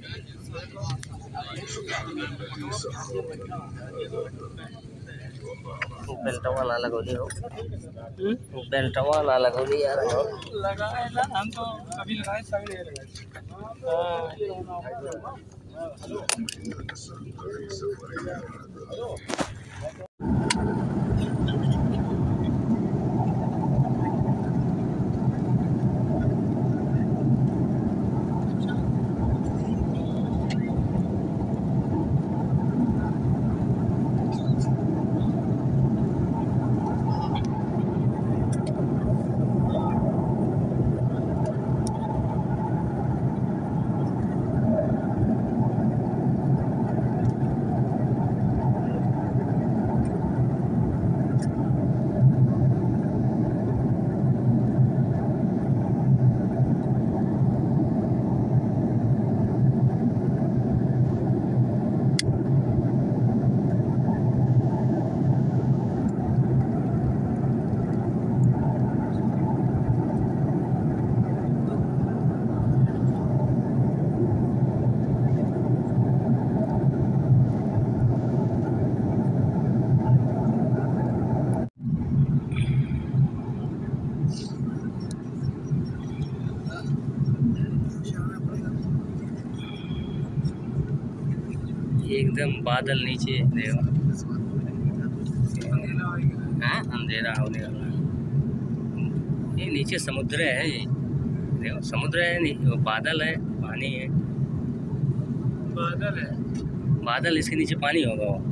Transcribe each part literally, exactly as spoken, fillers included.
बेल्टवा ना लगो दियो, बेल्टवा ना लगो दियो यार। लगाए ना, हम तो अभी लगाए, सभी नहीं लगाए। एकदम बादल नीचे देखो, हाँ अंधेरा होने वाला। ये नीचे समुद्र है, ये देखो समुद्र है, नहीं वो बादल है, पानी है। बादल है, बादल, इसके नीचे पानी होगा वो।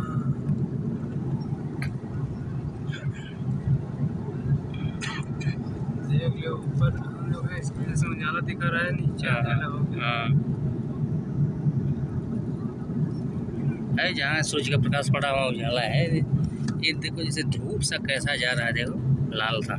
देख लो ऊपर हम लोग है, इसमें से उजाला दिखा रहा है, नीचे अंधेरा हो गया। हाँ, है जहाँ सूर्य का प्रकाश पड़ा हुआ उजाला है। ये देखो जैसे धूप सा कैसा जा रहा है, देखो लाल सा।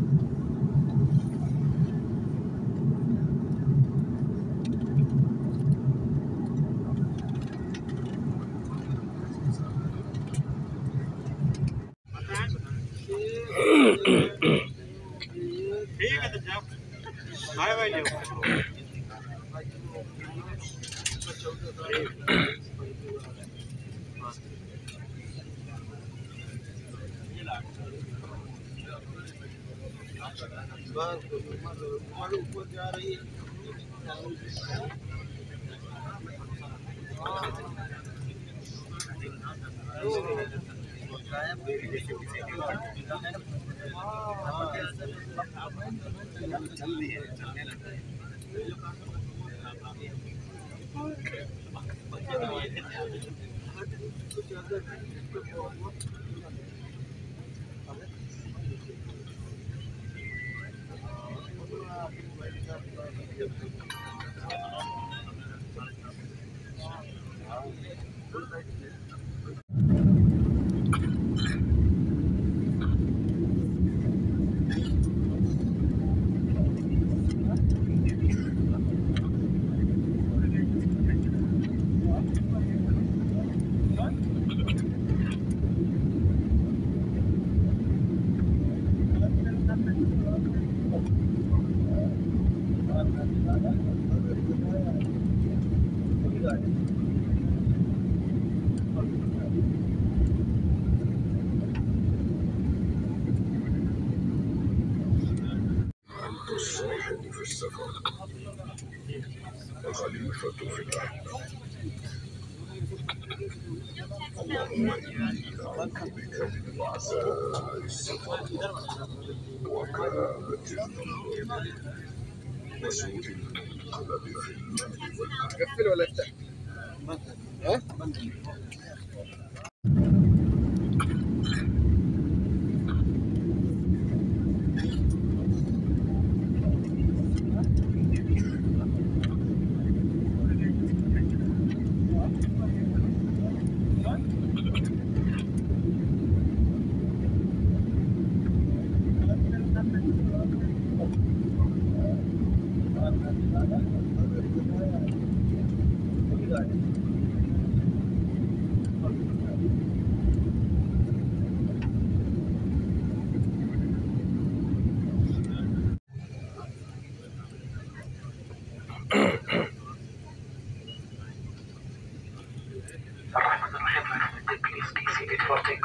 ठीक है तो जाओ, बाय बाय जाओ। ऊपर जा रही है। الخليفة في الأرض. اللهم إني أعوذ بك من وعثاء السفر وكآبة المنظر وسوء المنقلب في المال والأهل. قفل ولا افتح؟ ها؟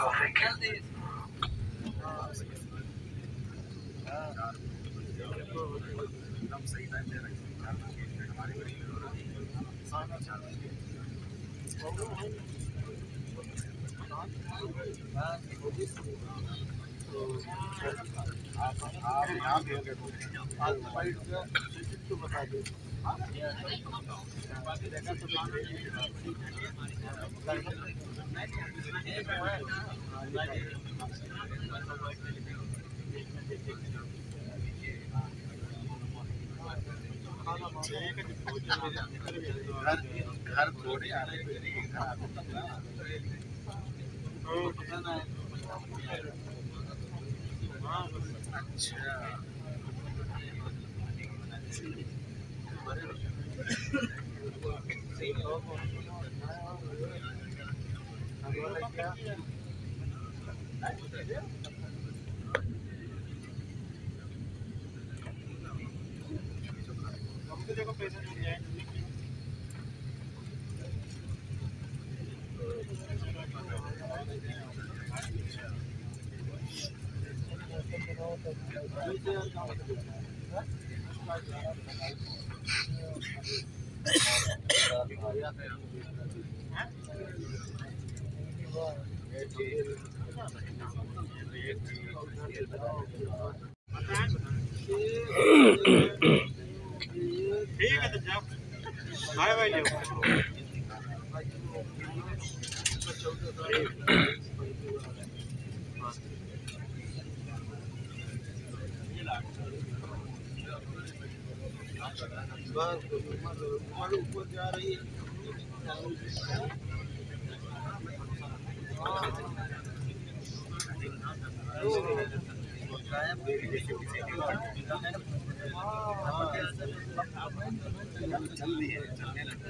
घर थोड़े आ रहे अच्छा ठीक है तो जाओ भाई भाई ले बस हमारे ऊपर जा रही है जल्दी है चलने लगा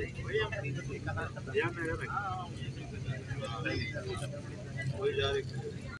दिखाएगा